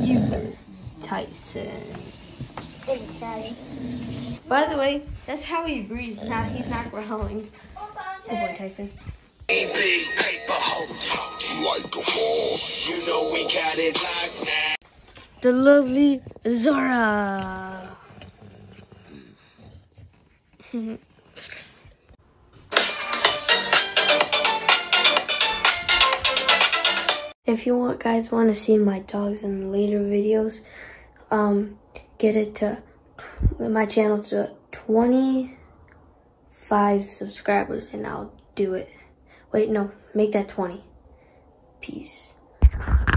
you, Tyson. By the way, that's how he breathes. Now he's not growling. Good boy, Tyson. Big paper hold like a boss. You know we got it like that. The lovely Zora. If you guys want to see my dogs in later videos, get it to my channel to 25 subscribers and I'll do it. Wait, no, make that 20. Peace.